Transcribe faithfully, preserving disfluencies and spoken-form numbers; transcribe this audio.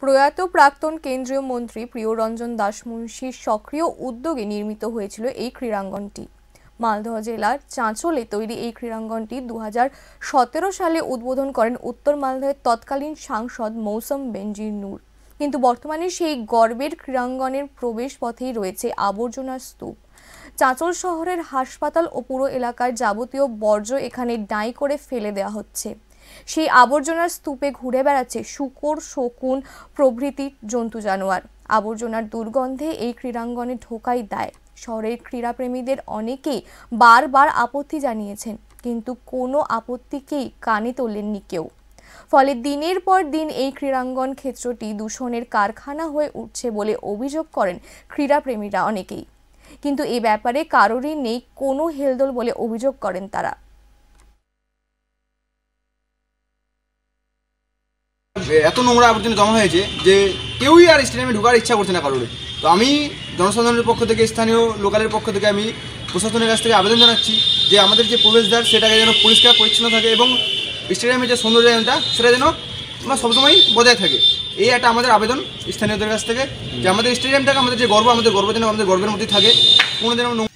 প্রয়াত প্রাক্তন কেন্দ্রীয় মন্ত্রী প্রিয়রঞ্জন দাসমুন্সির সক্রিয় উদ্যোগে নির্মিত হয়েছিল এই ক্রীড়াঙ্গনটি। মালদহ জেলার চাঁচলে তৈরি এই ক্রীড়াঙ্গনটি দু হাজার সতেরো সালে উদ্বোধন করেন উত্তর মালদহের তৎকালীন সাংসদ মৌসম বেনজির নূর। কিন্তু বর্তমানে সেই গর্বের ক্রীড়াঙ্গনের প্রবেশ পথেই রয়েছে আবর্জনার স্তূপ। চাঁচল শহরের হাসপাতাল ও পুরো এলাকার যাবতীয় বর্জ্য এখানে ডাই করে ফেলে দেওয়া হচ্ছে। সেই আবর্জনার স্তূপে ঘুরে বেড়াচ্ছে শূকর, শকুন প্রভৃতি জন্তু জানোয়ার। আবর্জনার দুর্গন্ধে এই ক্রীড়াঙ্গনে ঢোকাই দায়। শহরের ক্রীড়াপ্রেমীদের অনেকেই বারবার আপত্তি জানিয়েছেন, কিন্তু কোনো আপত্তিকেই কানে তোলেননি কেউ। ফলে দিনের পর দিন এই ক্রীড়াঙ্গন ক্ষেত্রটি দূষণের কারখানা হয়ে উঠছে বলে অভিযোগ করেন ক্রীড়াপ্রেমীরা অনেকেই। কিন্তু এ ব্যাপারে কারোরই নেই কোনো হেলদোল বলে অভিযোগ করেন তারা। এত নোংরা আবর্জনা জমা হয়েছে যে কেউই আর স্টেডিয়ামে ঢোকার ইচ্ছা করছে না কারোর। তো আমি জনসাধারণের পক্ষ থেকে, স্থানীয় লোকালের পক্ষ থেকে আমি প্রশাসনের কাছ থেকে আবেদন জানাচ্ছি যে আমাদের যে প্রবেশদ্বার সেটাকে যেন পরিষ্কার পরিচ্ছন্ন থাকে এবং স্টেডিয়ামের যে সৌন্দর্যায়নটা সেটা যেন আমরা সবসময়ই বজায় থাকে। এই একটা আমাদের আবেদন স্থানীয়দের কাছ থেকে যে আমাদের স্টেডিয়ামটাকে, আমাদের যে গর্ব, আমাদের গর্ব যেন আমাদের গর্বের মধ্যে থাকে। কোনো যেন